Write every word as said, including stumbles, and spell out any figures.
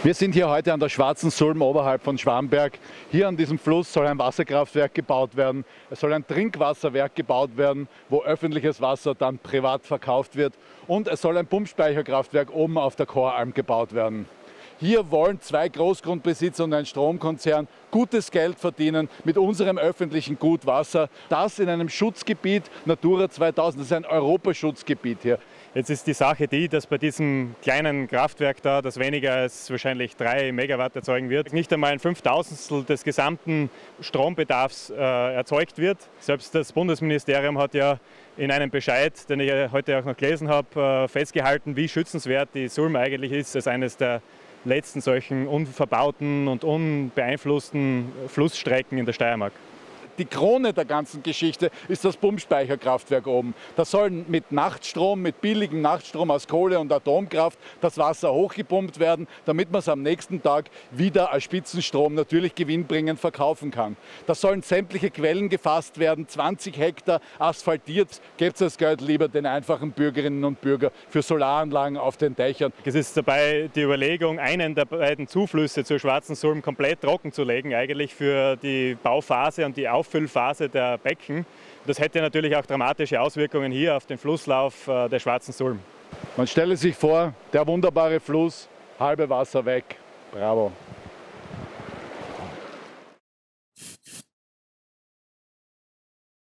Wir sind hier heute an der Schwarzen Sulm oberhalb von Schwamberg. Hier an diesem Fluss soll ein Wasserkraftwerk gebaut werden. Es soll ein Trinkwasserwerk gebaut werden, wo öffentliches Wasser dann privat verkauft wird. Und es soll ein Pumpspeicherkraftwerk oben auf der Choralm gebaut werden. Hier wollen zwei Großgrundbesitzer und ein Stromkonzern gutes Geld verdienen mit unserem öffentlichen Gut Wasser. Das in einem Schutzgebiet Natura zweitausend, das ist ein Europaschutzgebiet hier. Jetzt ist die Sache die, dass bei diesem kleinen Kraftwerk da, das weniger als wahrscheinlich drei Megawatt erzeugen wird, nicht einmal ein Fünftausendstel des gesamten Strombedarfs äh, erzeugt wird. Selbst das Bundesministerium hat ja in einem Bescheid, den ich heute auch noch gelesen habe, äh, festgehalten, wie schützenswert die Sulm eigentlich ist, als eines der letzten solchen unverbauten und unbeeinflussten Flussstrecken in der Steiermark. Die Krone der ganzen Geschichte ist das Pumpspeicherkraftwerk oben. Da soll mit Nachtstrom, mit billigem Nachtstrom aus Kohle und Atomkraft das Wasser hochgepumpt werden, damit man es am nächsten Tag wieder als Spitzenstrom natürlich gewinnbringend verkaufen kann. Da sollen sämtliche Quellen gefasst werden, zwanzig Hektar asphaltiert. Gebt das Geld lieber den einfachen Bürgerinnen und Bürgern für Solaranlagen auf den Dächern. Es ist dabei die Überlegung, einen der beiden Zuflüsse zur Schwarzen Sulm komplett trocken zu legen, eigentlich für die Bauphase und die Auffüllphase der Becken. Das hätte natürlich auch dramatische Auswirkungen hier auf den Flusslauf der Schwarzen Sulm. Man stelle sich vor, der wunderbare Fluss, halbe Wasser weg. Bravo.